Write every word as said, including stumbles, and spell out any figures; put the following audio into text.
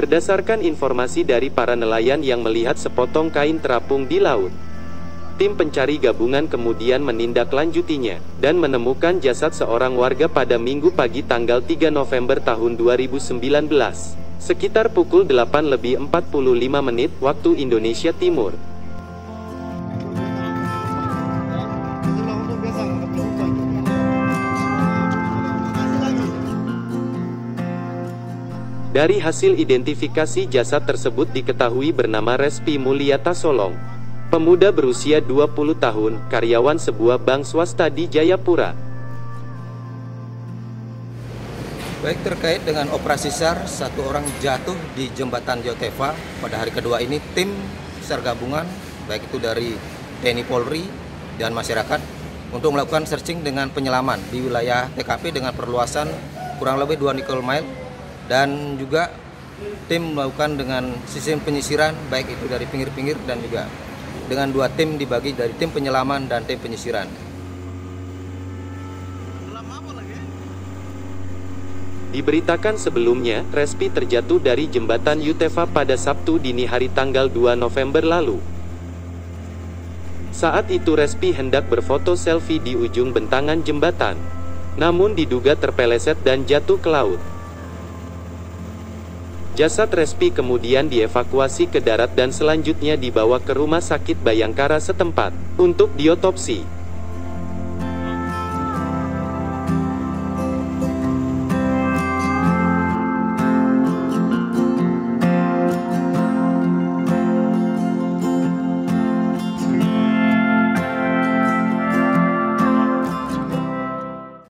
Berdasarkan informasi dari para nelayan yang melihat sepotong kain terapung di laut, tim pencari gabungan kemudian menindaklanjutinya, dan menemukan jasad seorang warga pada Minggu pagi tanggal tiga November tahun dua ribu sembilan belas, sekitar pukul delapan lebih empat puluh lima menit waktu Indonesia Timur. Dari hasil identifikasi jasad tersebut diketahui bernama Respi Mulyata Solong, pemuda berusia dua puluh tahun, karyawan sebuah bank swasta di Jayapura. Baik, terkait dengan operasi SAR, satu orang jatuh di jembatan Yotefa pada hari kedua ini, tim SAR gabungan, baik itu dari T N I Polri dan masyarakat, untuk melakukan searching dengan penyelaman di wilayah T K P dengan perluasan kurang lebih dua nautical mile, dan juga tim melakukan dengan sistem penyisiran, baik itu dari pinggir-pinggir dan juga dengan dua tim dibagi dari tim penyelaman dan tim penyisiran. Diberitakan sebelumnya, Respi terjatuh dari jembatan Yotefa pada Sabtu dini hari tanggal dua November lalu. Saat itu Respi hendak berfoto selfie di ujung bentangan jembatan, namun diduga terpeleset dan jatuh ke laut. Jasad Respi kemudian dievakuasi ke darat dan selanjutnya dibawa ke rumah sakit Bayangkara setempat untuk diotopsi.